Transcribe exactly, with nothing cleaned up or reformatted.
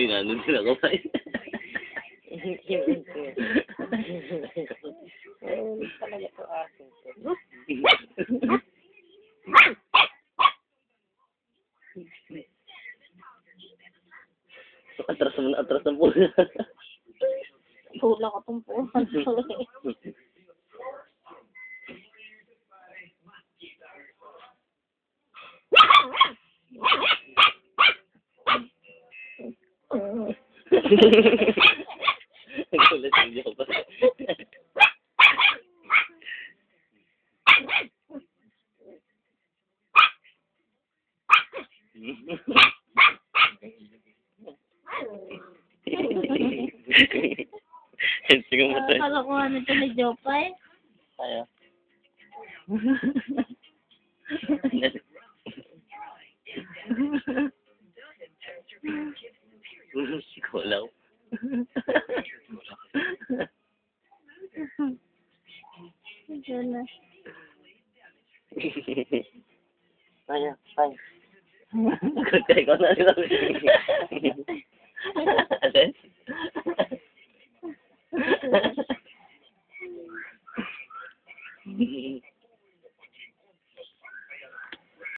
nandun sila kamay. Hindi talaga to akin to. Atras naman, atras na po. Pula ko tong puwan. Nagulat yung joke pa. Sige mo tayo. Kalokohan ito ni Jopay. Ayaw. Sikolaw. Diyan na. Ayaw, ayaw. Kaya ko na